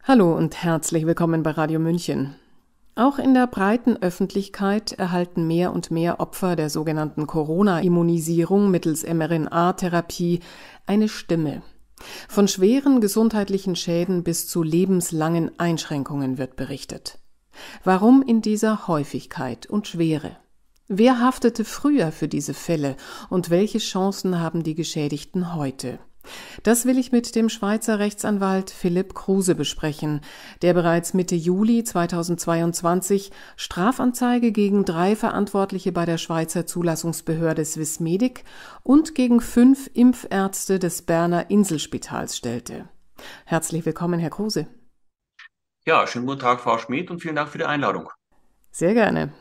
Hallo und herzlich willkommen bei Radio München. Auch in der breiten Öffentlichkeit erhalten mehr und mehr Opfer der sogenannten Corona-Immunisierung mittels mRNA-Therapie eine Stimme. Von schweren gesundheitlichen Schäden bis zu lebenslangen Einschränkungen wird berichtet. Warum in dieser Häufigkeit und Schwere? Wer haftete früher für diese Fälle und welche Chancen haben die Geschädigten heute? Das will ich mit dem Schweizer Rechtsanwalt Philipp Kruse besprechen, der bereits Mitte Juli 2022 Strafanzeige gegen 3 Verantwortliche bei der Schweizer Zulassungsbehörde Swissmedic und gegen 5 Impfärzte des Berner Inselspitals stellte. Herzlich willkommen, Herr Kruse. Ja, schönen guten Tag, Frau Schmid, und vielen Dank für die Einladung. Sehr gerne.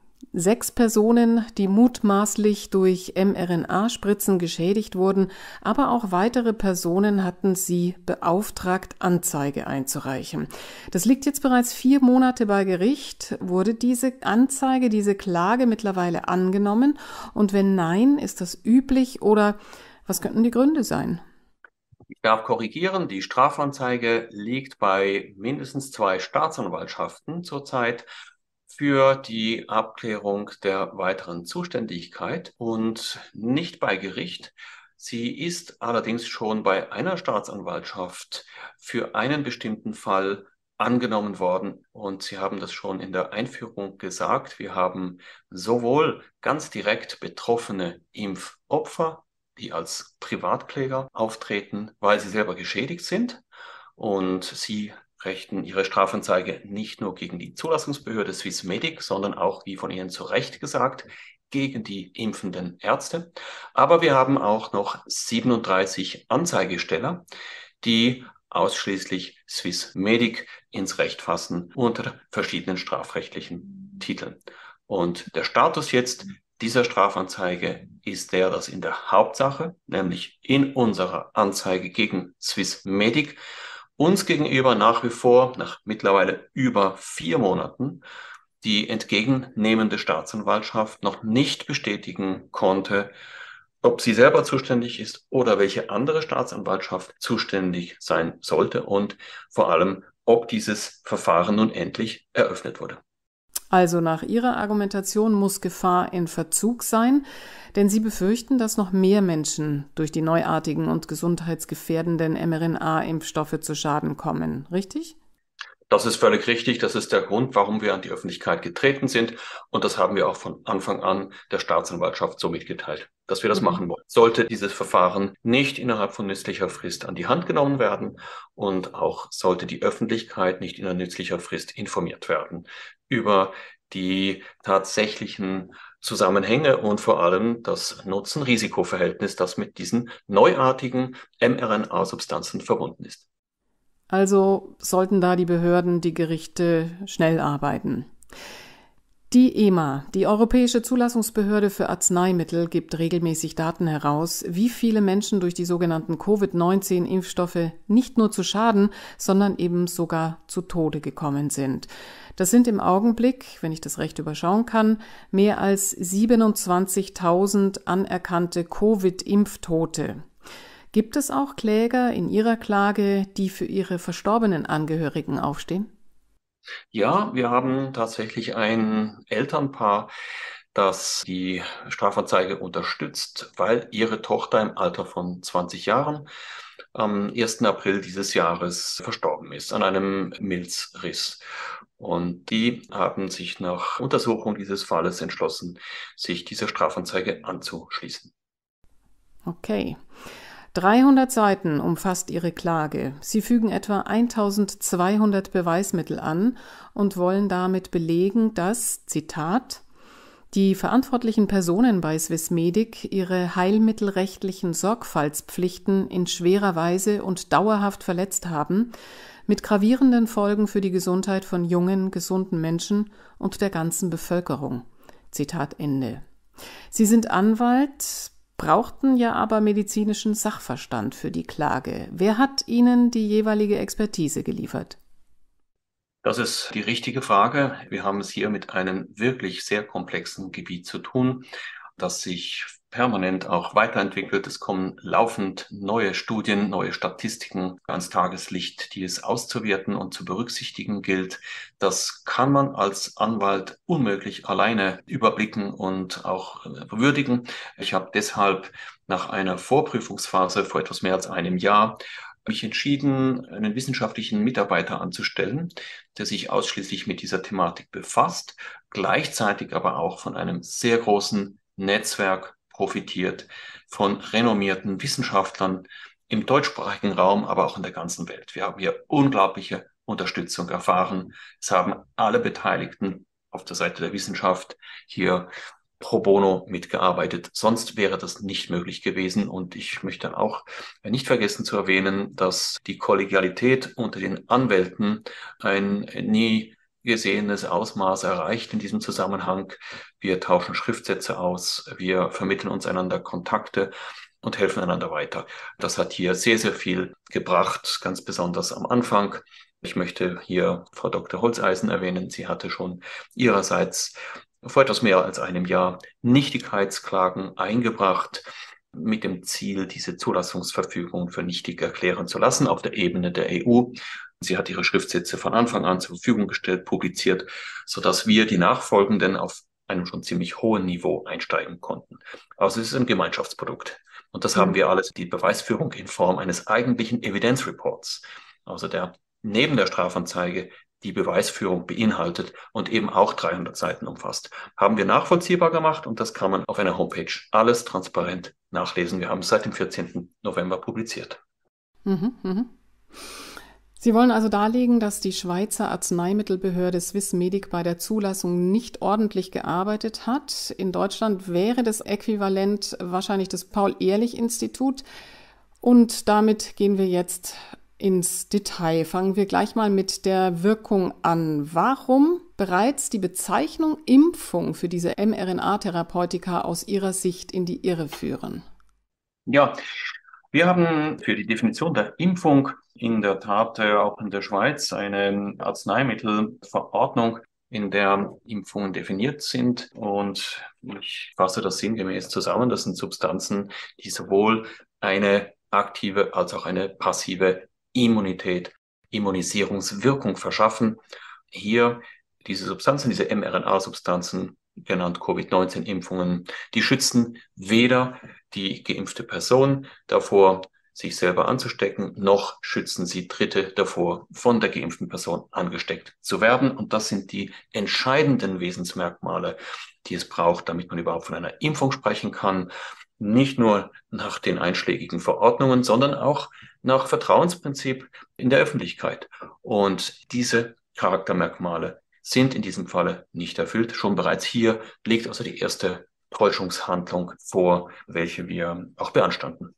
6 Personen, die mutmaßlich durch mRNA-Spritzen geschädigt wurden, aber auch weitere Personen hatten sie beauftragt, Anzeige einzureichen. Das liegt jetzt bereits 4 Monate bei Gericht. Wurde diese Anzeige, diese Klage mittlerweile angenommen? Und wenn nein, ist das üblich oder was könnten die Gründe sein? Ich darf korrigieren, die Strafanzeige liegt bei mindestens 2 Staatsanwaltschaften zurzeit für die Abklärung der weiteren Zuständigkeit und nicht bei Gericht. Sie ist allerdings schon bei einer Staatsanwaltschaft für einen bestimmten Fall angenommen worden. Und Sie haben das schon in der Einführung gesagt. Wir haben sowohl ganz direkt betroffene Impfopfer, die als Privatkläger auftreten, weil sie selber geschädigt sind. Und sie richten ihre Strafanzeige nicht nur gegen die Zulassungsbehörde Swissmedic, sondern auch, wie von Ihnen zu Recht gesagt, gegen die impfenden Ärzte. Aber wir haben auch noch 37 Anzeigesteller, die ausschließlich Swissmedic ins Recht fassen unter verschiedenen strafrechtlichen Titeln. Und der Status jetzt dieser Strafanzeige ist der, dass in der Hauptsache, nämlich in unserer Anzeige gegen Swissmedic, uns gegenüber nach wie vor, nach mittlerweile über 4 Monaten, die entgegennehmende Staatsanwaltschaft noch nicht bestätigen konnte, ob sie selber zuständig ist oder welche andere Staatsanwaltschaft zuständig sein sollte und vor allem, ob dieses Verfahren nun endlich eröffnet wurde. Also nach Ihrer Argumentation muss Gefahr in Verzug sein, denn Sie befürchten, dass noch mehr Menschen durch die neuartigen und gesundheitsgefährdenden mRNA-Impfstoffe zu Schaden kommen, richtig? Das ist völlig richtig. Das ist der Grund, warum wir an die Öffentlichkeit getreten sind. Und das haben wir auch von Anfang an der Staatsanwaltschaft so mitgeteilt, dass wir das Mhm. machen wollen. Sollte dieses Verfahren nicht innerhalb von nützlicher Frist an die Hand genommen werden und auch sollte die Öffentlichkeit nicht in nützlicher Frist informiert werden über die tatsächlichen Zusammenhänge und vor allem das Nutzen-Risiko-Verhältnis, das mit diesen neuartigen mRNA-Substanzen verbunden ist. Also sollten da die Behörden, die Gerichte schnell arbeiten. Die EMA, die Europäische Zulassungsbehörde für Arzneimittel, gibt regelmäßig Daten heraus, wie viele Menschen durch die sogenannten Covid-19-Impfstoffe nicht nur zu Schaden, sondern eben sogar zu Tode gekommen sind. Das sind im Augenblick, wenn ich das recht überschauen kann, mehr als 27.000 anerkannte Covid-Impftote. Gibt es auch Kläger in Ihrer Klage, die für ihre verstorbenen Angehörigen aufstehen? Ja, wir haben tatsächlich ein Elternpaar, das die Strafanzeige unterstützt, weil ihre Tochter im Alter von 20 Jahren am 1. April dieses Jahres verstorben ist an einem Milzriss. Und die haben sich nach Untersuchung dieses Falles entschlossen, sich dieser Strafanzeige anzuschließen. Okay. 300 Seiten umfasst Ihre Klage. Sie fügen etwa 1200 Beweismittel an und wollen damit belegen, dass, Zitat, die verantwortlichen Personen bei Swissmedic ihre heilmittelrechtlichen Sorgfaltspflichten in schwerer Weise und dauerhaft verletzt haben, mit gravierenden Folgen für die Gesundheit von jungen, gesunden Menschen und der ganzen Bevölkerung. Zitat Ende. Sie sind Anwalt, brauchten ja aber medizinischen Sachverstand für die Klage. Wer hat Ihnen die jeweilige Expertise geliefert? Das ist die richtige Frage. Wir haben es hier mit einem wirklich sehr komplexen Gebiet zu tun, das sich permanent auch weiterentwickelt. Es kommen laufend neue Studien, neue Statistiken ans Tageslicht, die es auszuwerten und zu berücksichtigen gilt. Das kann man als Anwalt unmöglich alleine überblicken und auch würdigen. Ich habe deshalb nach einer Vorprüfungsphase vor etwas mehr als einem Jahr mich entschieden, einen wissenschaftlichen Mitarbeiter anzustellen, der sich ausschließlich mit dieser Thematik befasst, gleichzeitig aber auch von einem sehr großen Netzwerk profitiert, von renommierten Wissenschaftlern im deutschsprachigen Raum, aber auch in der ganzen Welt. Wir haben hier unglaubliche Unterstützung erfahren. Es haben alle Beteiligten auf der Seite der Wissenschaft hier pro bono mitgearbeitet. Sonst wäre das nicht möglich gewesen. Und ich möchte dann auch nicht vergessen zu erwähnen, dass die Kollegialität unter den Anwälten ein nie gesehenes Ausmaß erreicht in diesem Zusammenhang. Wir tauschen Schriftsätze aus, wir vermitteln uns einander Kontakte und helfen einander weiter. Das hat hier sehr, sehr viel gebracht, ganz besonders am Anfang. Ich möchte hier Frau Dr. Holzeisen erwähnen. Sie hatte schon ihrerseits vor etwas mehr als einem Jahr Nichtigkeitsklagen eingebracht, mit dem Ziel, diese Zulassungsverfügung für nichtig erklären zu lassen auf der Ebene der EU. Sie hat ihre Schriftsätze von Anfang an zur Verfügung gestellt, publiziert, sodass wir die nachfolgenden auf einem schon ziemlich hohen Niveau einsteigen konnten. Also es ist ein Gemeinschaftsprodukt. Und das haben wir alles, die Beweisführung in Form eines eigentlichen Evidence Reports, also der neben der Strafanzeige die Beweisführung beinhaltet und eben auch 300 Seiten umfasst. Haben wir nachvollziehbar gemacht und das kann man auf einer Homepage alles transparent nachlesen. Wir haben es seit dem 14. November publiziert. Sie wollen also darlegen, dass die Schweizer Arzneimittelbehörde Swissmedic bei der Zulassung nicht ordentlich gearbeitet hat. In Deutschland wäre das Äquivalent wahrscheinlich das Paul-Ehrlich-Institut. Und damit gehen wir jetzt ins Detail. Fangen wir gleich mal mit der Wirkung an. Warum bereits die Bezeichnung Impfung für diese mRNA-Therapeutika aus Ihrer Sicht in die Irre führen? Ja, wir haben für die Definition der Impfung in der Tat auch in der Schweiz eine Arzneimittelverordnung, in der Impfungen definiert sind. Und ich fasse das sinngemäß zusammen. Das sind Substanzen, die sowohl eine aktive als auch eine passive Immunität, Immunisierungswirkung verschaffen. Hier diese Substanzen, diese mRNA-Substanzen, genannt Covid-19-Impfungen, die schützen weder die geimpfte Person davor, sich selber anzustecken, noch schützen sie Dritte davor, von der geimpften Person angesteckt zu werden. Und das sind die entscheidenden Wesensmerkmale, die es braucht, damit man überhaupt von einer Impfung sprechen kann. Nicht nur nach den einschlägigen Verordnungen, sondern auch nach Vertrauensprinzip in der Öffentlichkeit. Und diese Charaktermerkmale sind in diesem Falle nicht erfüllt. Schon bereits hier liegt also die erste Täuschungshandlung vor, welche wir auch beanstanden.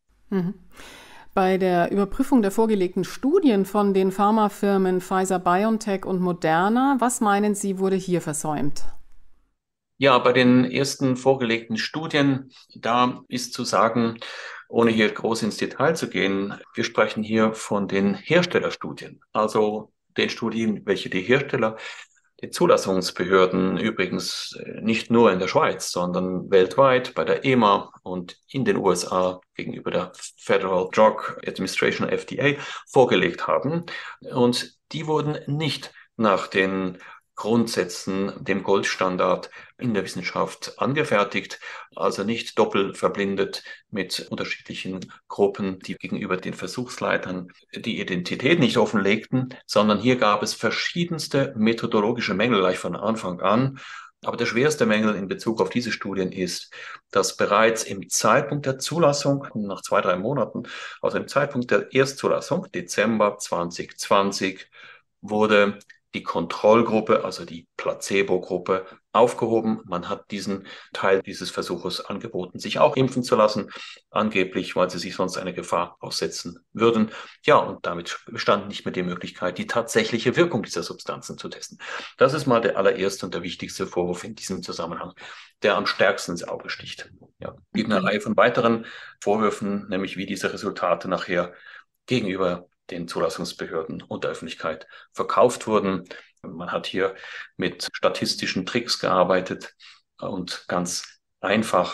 Bei der Überprüfung der vorgelegten Studien von den Pharmafirmen Pfizer-BioNTech und Moderna, was meinen Sie, wurde hier versäumt? Ja, bei den ersten vorgelegten Studien, da ist zu sagen, ohne hier groß ins Detail zu gehen, wir sprechen hier von den Herstellerstudien, also den Studien, welche die Hersteller, die Zulassungsbehörden übrigens nicht nur in der Schweiz, sondern weltweit bei der EMA und in den USA gegenüber der Federal Drug Administration, FDA, vorgelegt haben. Und die wurden nicht nach den Grundsätzen, dem Goldstandard in der Wissenschaft angefertigt, also nicht doppelt verblindet mit unterschiedlichen Gruppen, die gegenüber den Versuchsleitern die Identität nicht offenlegten, sondern hier gab es verschiedenste methodologische Mängel gleich von Anfang an. Aber der schwerste Mängel in Bezug auf diese Studien ist, dass bereits im Zeitpunkt der Zulassung, nach 2, 3 Monaten, also im Zeitpunkt der Erstzulassung, Dezember 2020, wurde die Kontrollgruppe, also die Placebo-Gruppe, aufgehoben. Man hat diesen Teil dieses Versuches angeboten, sich auch impfen zu lassen, angeblich, weil sie sich sonst eine Gefahr aussetzen würden. Ja, und damit bestand nicht mehr die Möglichkeit, die tatsächliche Wirkung dieser Substanzen zu testen. Das ist mal der allererste und der wichtigste Vorwurf in diesem Zusammenhang, der am stärksten ins Auge sticht. Ja, es gibt eine Reihe von weiteren Vorwürfen, nämlich wie diese Resultate nachher gegenüber den Zulassungsbehörden und der Öffentlichkeit verkauft wurden. Man hat hier mit statistischen Tricks gearbeitet und ganz einfache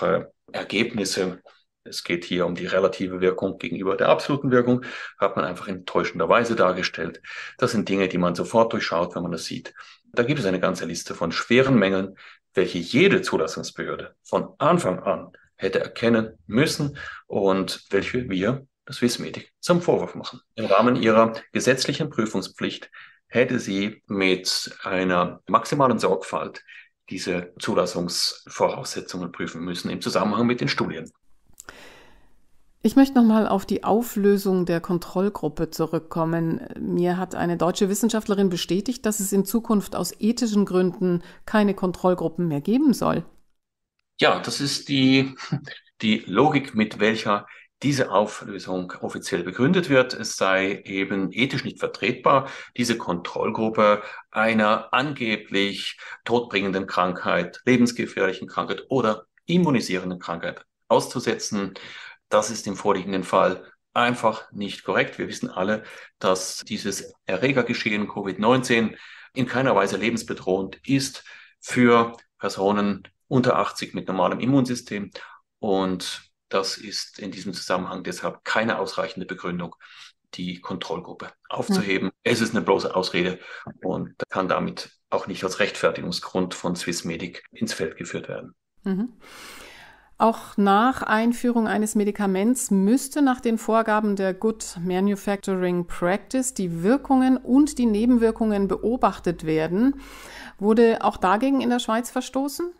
Ergebnisse, es geht hier um die relative Wirkung gegenüber der absoluten Wirkung, hat man einfach in täuschender Weise dargestellt. Das sind Dinge, die man sofort durchschaut, wenn man das sieht. Da gibt es eine ganze Liste von schweren Mängeln, welche jede Zulassungsbehörde von Anfang an hätte erkennen müssen und welche wir, das Swissmedic, zum Vorwurf machen. Im Rahmen ihrer gesetzlichen Prüfungspflicht hätte sie mit einer maximalen Sorgfalt diese Zulassungsvoraussetzungen prüfen müssen im Zusammenhang mit den Studien. Ich möchte nochmal auf die Auflösung der Kontrollgruppe zurückkommen. Mir hat eine deutsche Wissenschaftlerin bestätigt, dass es in Zukunft aus ethischen Gründen keine Kontrollgruppen mehr geben soll. Ja, das ist die Logik, mit welcher diese Auflösung offiziell begründet wird. Es sei eben ethisch nicht vertretbar, diese Kontrollgruppe einer angeblich todbringenden Krankheit, lebensgefährlichen Krankheit oder immunisierenden Krankheit auszusetzen. Das ist im vorliegenden Fall einfach nicht korrekt. Wir wissen alle, dass dieses Erregergeschehen Covid-19 in keiner Weise lebensbedrohend ist für Personen unter 80 mit normalem Immunsystem. Und das ist in diesem Zusammenhang deshalb keine ausreichende Begründung, die Kontrollgruppe aufzuheben. Es ist eine bloße Ausrede und kann damit auch nicht als Rechtfertigungsgrund von Swissmedic ins Feld geführt werden. Mhm. Auch nach Einführung eines Medikaments müsste nach den Vorgaben der Good Manufacturing Practice die Wirkungen und die Nebenwirkungen beobachtet werden. Wurde auch dagegen in der Schweiz verstoßen?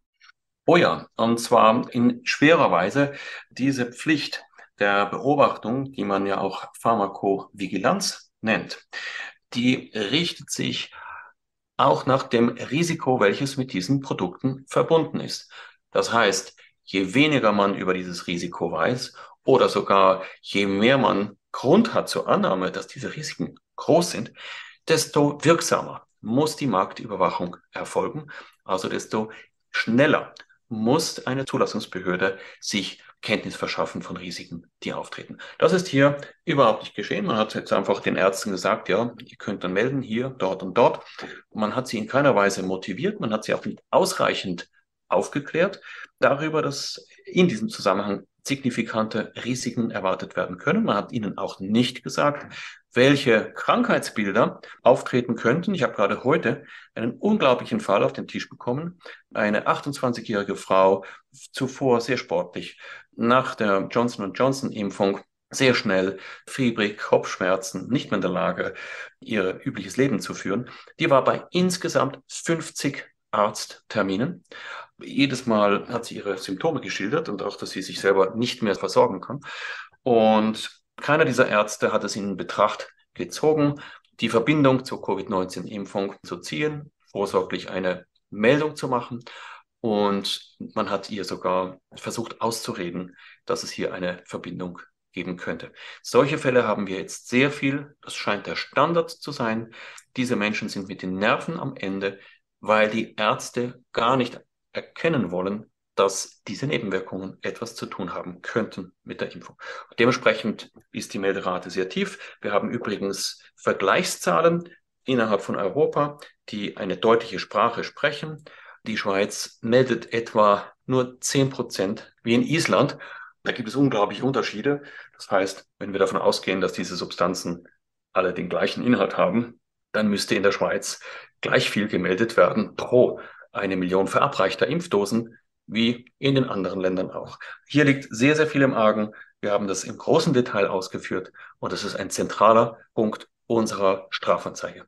Oh ja, und zwar in schwerer Weise. Diese Pflicht der Beobachtung, die man ja auch Pharmakovigilanz nennt, die richtet sich auch nach dem Risiko, welches mit diesen Produkten verbunden ist. Das heißt, je weniger man über dieses Risiko weiß oder sogar je mehr man Grund hat zur Annahme, dass diese Risiken groß sind, desto wirksamer muss die Marktüberwachung erfolgen, also desto schneller muss eine Zulassungsbehörde sich Kenntnis verschaffen von Risiken, die auftreten. Das ist hier überhaupt nicht geschehen. Man hat jetzt einfach den Ärzten gesagt, ja, ihr könnt dann melden, hier, dort und dort. Man hat sie in keiner Weise motiviert, man hat sie auch nicht ausreichend aufgeklärt darüber, dass in diesem Zusammenhang signifikante Risiken erwartet werden können. Man hat ihnen auch nicht gesagt, welche Krankheitsbilder auftreten könnten. Ich habe gerade heute einen unglaublichen Fall auf den Tisch bekommen. Eine 28-jährige Frau, zuvor sehr sportlich, nach der Johnson-Johnson-Impfung sehr schnell, fiebrig, Kopfschmerzen, nicht mehr in der Lage, ihr übliches Leben zu führen. Die war bei insgesamt 50 Arztterminen. Jedes Mal hat sie ihre Symptome geschildert und auch, dass sie sich selber nicht mehr versorgen kann. Und keiner dieser Ärzte hat es in Betracht gezogen, die Verbindung zur Covid-19-Impfung zu ziehen, vorsorglich eine Meldung zu machen. Und man hat ihr sogar versucht auszureden, dass es hier eine Verbindung geben könnte. Solche Fälle haben wir jetzt sehr viel. Das scheint der Standard zu sein. Diese Menschen sind mit den Nerven am Ende, weil die Ärzte gar nicht erkennen wollen, dass diese Nebenwirkungen etwas zu tun haben könnten mit der Impfung. Dementsprechend ist die Melderate sehr tief. Wir haben übrigens Vergleichszahlen innerhalb von Europa, die eine deutliche Sprache sprechen. Die Schweiz meldet etwa nur 10%, wie in Island. Da gibt es unglaubliche Unterschiede. Das heißt, wenn wir davon ausgehen, dass diese Substanzen alle den gleichen Inhalt haben, dann müsste in der Schweiz gleich viel gemeldet werden pro 1 Million verabreichter Impfdosen wie in den anderen Ländern auch. Hier liegt sehr, sehr viel im Argen. Wir haben das im großen Detail ausgeführt und das ist ein zentraler Punkt unserer Strafanzeige.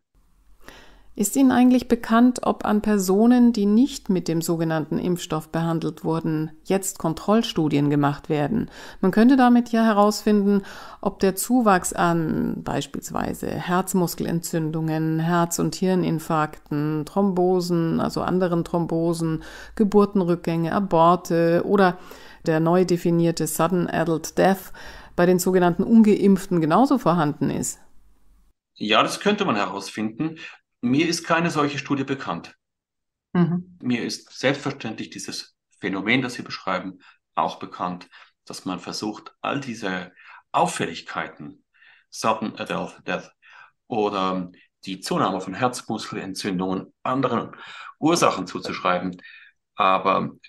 Ist Ihnen eigentlich bekannt, ob an Personen, die nicht mit dem sogenannten Impfstoff behandelt wurden, jetzt Kontrollstudien gemacht werden? Man könnte damit ja herausfinden, ob der Zuwachs an beispielsweise Herzmuskelentzündungen, Herz- und Hirninfarkten, Thrombosen, also anderen Thrombosen, Geburtenrückgänge, Aborte oder der neu definierte Sudden Adult Death bei den sogenannten Ungeimpften genauso vorhanden ist. Ja, das könnte man herausfinden. Mir ist keine solche Studie bekannt. Mhm. Mir ist selbstverständlich dieses Phänomen, das Sie beschreiben, auch bekannt, dass man versucht, all diese Auffälligkeiten, Sudden Adult Death oder die Zunahme von Herzmuskelentzündungen, anderen Ursachen zuzuschreiben. Aber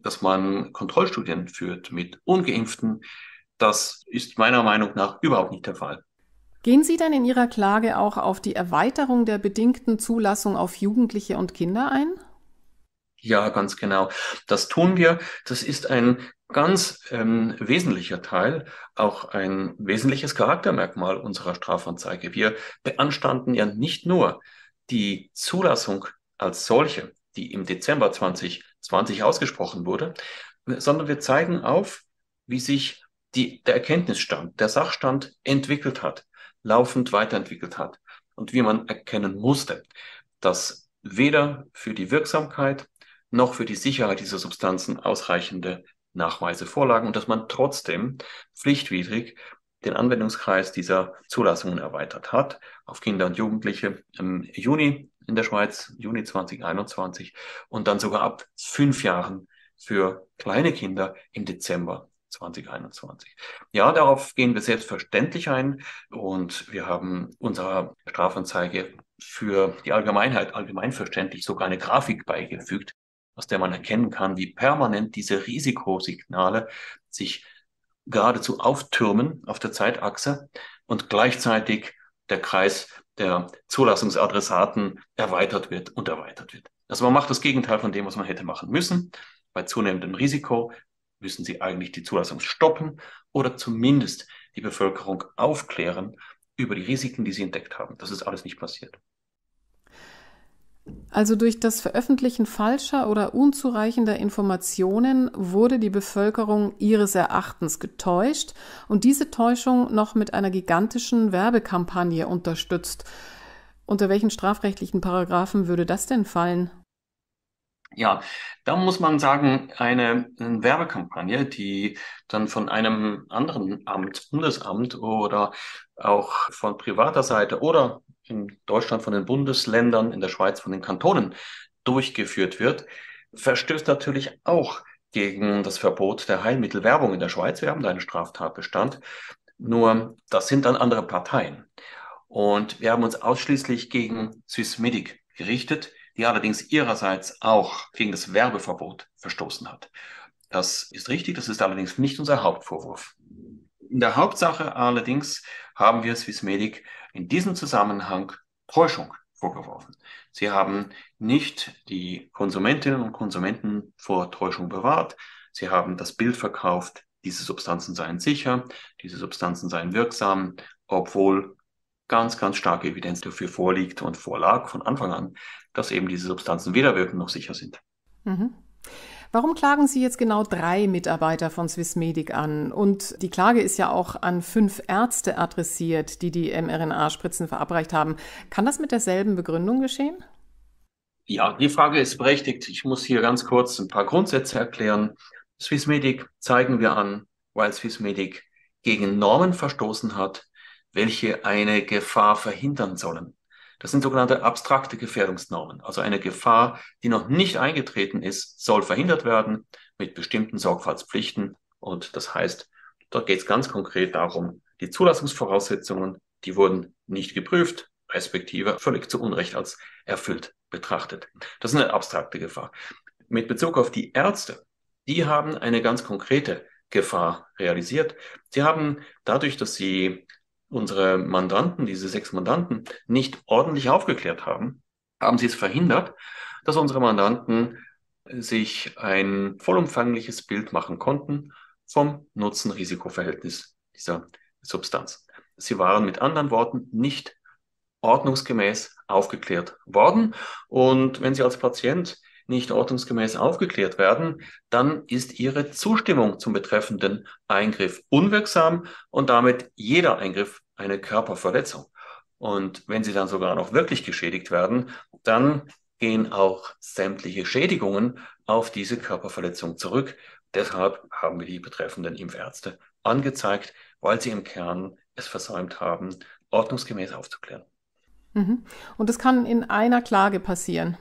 dass man Kontrollstudien führt mit Ungeimpften, das ist meiner Meinung nach überhaupt nicht der Fall. Gehen Sie denn in Ihrer Klage auch auf die Erweiterung der bedingten Zulassung auf Jugendliche und Kinder ein? Ja, ganz genau. Das tun wir. Das ist ein ganz wesentlicher Teil, auch ein wesentliches Charaktermerkmal unserer Strafanzeige. Wir beanstanden ja nicht nur die Zulassung als solche, die im Dezember 2020 ausgesprochen wurde, sondern wir zeigen auf, wie sich der Erkenntnisstand, der Sachstand entwickelt hat, laufend weiterentwickelt hat und wie man erkennen musste, dass weder für die Wirksamkeit noch für die Sicherheit dieser Substanzen ausreichende Nachweise vorlagen und dass man trotzdem pflichtwidrig den Anwendungskreis dieser Zulassungen erweitert hat auf Kinder und Jugendliche im Juni in der Schweiz, Juni 2021 und dann sogar ab 5 Jahren für kleine Kinder im Dezember 2021. Ja, darauf gehen wir selbstverständlich ein und wir haben unserer Strafanzeige für die Allgemeinheit allgemeinverständlich sogar eine Grafik beigefügt, aus der man erkennen kann, wie permanent diese Risikosignale sich geradezu auftürmen auf der Zeitachse und gleichzeitig der Kreis der Zulassungsadressaten erweitert wird und erweitert wird. Also man macht das Gegenteil von dem, was man hätte machen müssen. Bei zunehmendem Risiko müssen Sie eigentlich die Zulassung stoppen oder zumindest die Bevölkerung aufklären über die Risiken, die sie entdeckt haben. Das ist alles nicht passiert. Also durch das Veröffentlichen falscher oder unzureichender Informationen wurde die Bevölkerung ihres Erachtens getäuscht und diese Täuschung noch mit einer gigantischen Werbekampagne unterstützt. Unter welchen strafrechtlichen Paragraphen würde das denn fallen? Ja, da muss man sagen, eine Werbekampagne, die dann von einem anderen Amt, Bundesamt oder auch von privater Seite oder in Deutschland von den Bundesländern, in der Schweiz von den Kantonen durchgeführt wird, verstößt natürlich auch gegen das Verbot der Heilmittelwerbung in der Schweiz. Wir haben da einen Straftatbestand. Nur das sind dann andere Parteien. Und wir haben uns ausschließlich gegen Swissmedic gerichtet, die allerdings ihrerseits auch gegen das Werbeverbot verstoßen hat. Das ist richtig, das ist allerdings nicht unser Hauptvorwurf. In der Hauptsache allerdings haben wir Swissmedic in diesem Zusammenhang Täuschung vorgeworfen. Sie haben nicht die Konsumentinnen und Konsumenten vor Täuschung bewahrt. Sie haben das Bild verkauft, diese Substanzen seien sicher, diese Substanzen seien wirksam, obwohl ganz, ganz starke Evidenz dafür vorliegt und vorlag von Anfang an, dass eben diese Substanzen weder wirken noch sicher sind. Mhm. Warum klagen Sie jetzt genau 3 Mitarbeiter von Swissmedic an? Und die Klage ist ja auch an 5 Ärzte adressiert, die die mRNA-Spritzen verabreicht haben. Kann das mit derselben Begründung geschehen? Ja, die Frage ist berechtigt. Ich muss hier ganz kurz ein paar Grundsätze erklären. Swissmedic zeigen wir an, weil Swissmedic gegen Normen verstoßen hat, welche eine Gefahr verhindern sollen. Das sind sogenannte abstrakte Gefährdungsnormen. Also eine Gefahr, die noch nicht eingetreten ist, soll verhindert werden mit bestimmten Sorgfaltspflichten. Und das heißt, dort geht es ganz konkret darum, die Zulassungsvoraussetzungen, die wurden nicht geprüft, respektive völlig zu Unrecht als erfüllt betrachtet. Das ist eine abstrakte Gefahr. Mit Bezug auf die Ärzte, die haben eine ganz konkrete Gefahr realisiert. Sie haben dadurch, dass sie unsere Mandanten, diese 6 Mandanten, nicht ordentlich aufgeklärt haben, haben sie es verhindert, dass unsere Mandanten sich ein vollumfängliches Bild machen konnten vom Nutzen-Risiko-Verhältnis dieser Substanz. Sie waren mit anderen Worten nicht ordnungsgemäß aufgeklärt worden. Und wenn Sie als Patient nicht ordnungsgemäß aufgeklärt werden, dann ist Ihre Zustimmung zum betreffenden Eingriff unwirksam und damit jeder Eingriff eine Körperverletzung. Und wenn Sie dann sogar noch wirklich geschädigt werden, dann gehen auch sämtliche Schädigungen auf diese Körperverletzung zurück. Deshalb haben wir die betreffenden Impfärzte angezeigt, weil sie im Kern es versäumt haben, ordnungsgemäß aufzuklären. Mhm. Und das kann in einer Klage passieren.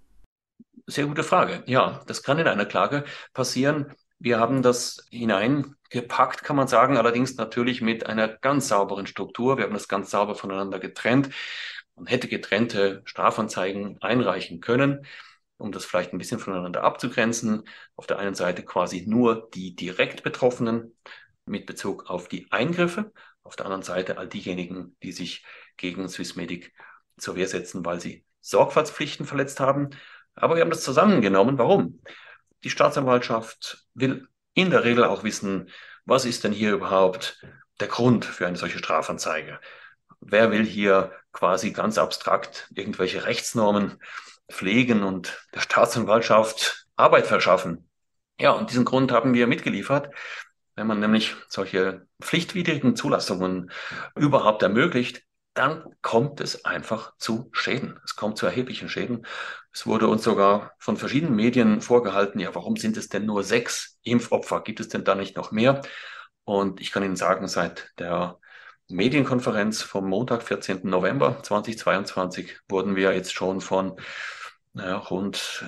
Sehr gute Frage. Ja, das kann in einer Klage passieren. Wir haben das hineingepackt, kann man sagen, allerdings natürlich mit einer ganz sauberen Struktur. Wir haben das ganz sauber voneinander getrennt. Man hätte getrennte Strafanzeigen einreichen können. um das vielleicht ein bisschen voneinander abzugrenzen. Auf der einen Seite quasi nur die direkt Betroffenen mit Bezug auf die Eingriffe, auf der anderen Seite all diejenigen, die sich gegen Swissmedic zur Wehr setzen, weil sie Sorgfaltspflichten verletzt haben. Aber wir haben das zusammengenommen. Warum? Die Staatsanwaltschaft will in der Regel auch wissen, was ist denn hier überhaupt der Grund für eine solche Strafanzeige? Wer will hier quasi ganz abstrakt irgendwelche Rechtsnormen pflegen und der Staatsanwaltschaft Arbeit verschaffen? Ja, und diesen Grund haben wir mitgeliefert. Wenn man nämlich solche pflichtwidrigen Zulassungen überhaupt ermöglicht, dann kommt es einfach zu Schäden. Es kommt zu erheblichen Schäden. Es wurde uns sogar von verschiedenen Medien vorgehalten, ja, warum sind es denn nur 6 Impfopfer? Gibt es denn da nicht noch mehr? Und ich kann Ihnen sagen, seit der Medienkonferenz vom Montag, 14. November 2022, wurden wir jetzt schon von rund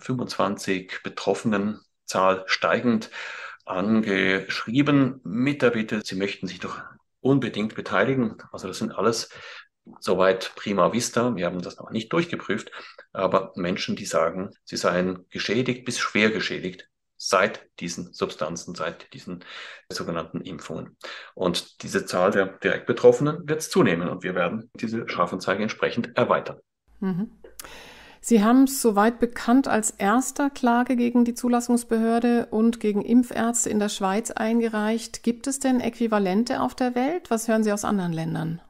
25 Betroffenen, Zahl steigend, angeschrieben mit der Bitte, sie möchten sich doch unbedingt beteiligen. Also das sind alles soweit prima vista. Wir haben das noch nicht durchgeprüft, aber Menschen, die sagen, sie seien geschädigt bis schwer geschädigt seit diesen Substanzen, seit diesen sogenannten Impfungen. Und diese Zahl der direkt Betroffenen wird zunehmen und wir werden diese Strafanzeige entsprechend erweitern. Mhm. Sie haben es soweit bekannt als erster Klage gegen die Zulassungsbehörde und gegen Impfärzte in der Schweiz eingereicht. Gibt es denn Äquivalente auf der Welt? Was hören Sie aus anderen Ländern?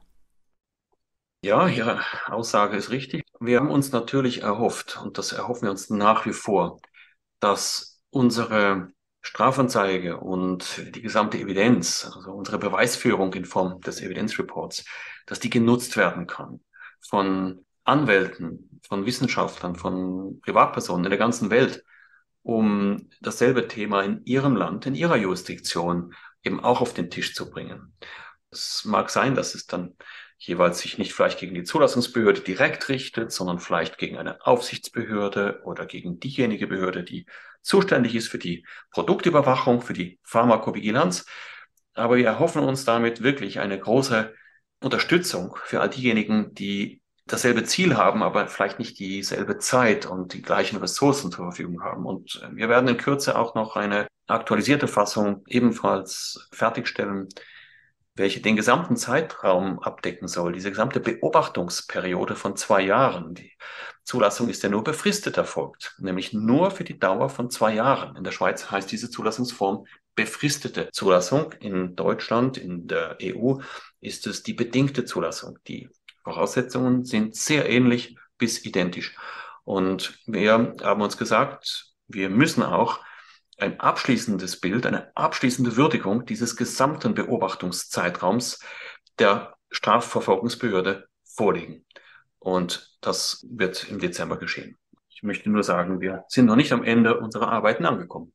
Ja, Ihre Aussage ist richtig. Wir haben uns natürlich erhofft, und das erhoffen wir uns nach wie vor, dass unsere Strafanzeige und die gesamte Evidenz, also unsere Beweisführung in Form des Evidenzreports, dass die genutzt werden kann von Anwälten, von Wissenschaftlern, von Privatpersonen in der ganzen Welt, um dasselbe Thema in ihrem Land, in ihrer Jurisdiktion eben auch auf den Tisch zu bringen. Es mag sein, dass es dann jeweils sich nicht vielleicht gegen die Zulassungsbehörde direkt richtet, sondern vielleicht gegen eine Aufsichtsbehörde oder gegen diejenige Behörde, die zuständig ist für die Produktüberwachung, für die Pharmakovigilanz. Aber wir erhoffen uns damit wirklich eine große Unterstützung für all diejenigen, die dasselbe Ziel haben, aber vielleicht nicht dieselbe Zeit und die gleichen Ressourcen zur Verfügung haben. Und wir werden in Kürze auch noch eine aktualisierte Fassung ebenfalls fertigstellen, welche den gesamten Zeitraum abdecken soll, diese gesamte Beobachtungsperiode von 2 Jahren. Die Zulassung ist ja nur befristet erfolgt, nämlich nur für die Dauer von 2 Jahren. In der Schweiz heißt diese Zulassungsform befristete Zulassung. In Deutschland, in der EU, ist es die bedingte Zulassung. Die Voraussetzungen sind sehr ähnlich bis identisch. Und wir haben uns gesagt, wir müssen auch ein abschließendes Bild, eine abschließende Würdigung dieses gesamten Beobachtungszeitraums der Strafverfolgungsbehörde vorlegen. Und das wird im Dezember geschehen. Ich möchte nur sagen, wir sind noch nicht am Ende unserer Arbeiten angekommen.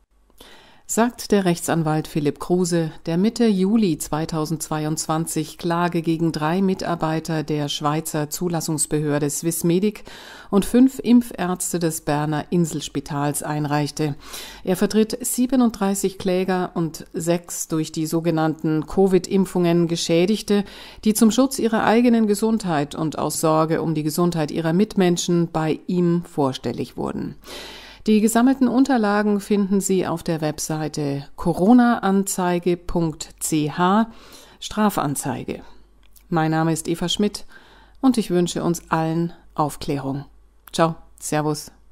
Sagt der Rechtsanwalt Philipp Kruse, der Mitte Juli 2022 Klage gegen 3 Mitarbeiter der Schweizer Zulassungsbehörde Swissmedic und 5 Impfärzte des Berner Inselspitals einreichte. Er vertritt 37 Kläger und 6 durch die sogenannten Covid-Impfungen Geschädigte, die zum Schutz ihrer eigenen Gesundheit und aus Sorge um die Gesundheit ihrer Mitmenschen bei ihm vorstellig wurden. Die gesammelten Unterlagen finden Sie auf der Webseite coronaanzeige.ch Strafanzeige. Mein Name ist Eva Schmidt und ich wünsche uns allen Aufklärung. Ciao, Servus.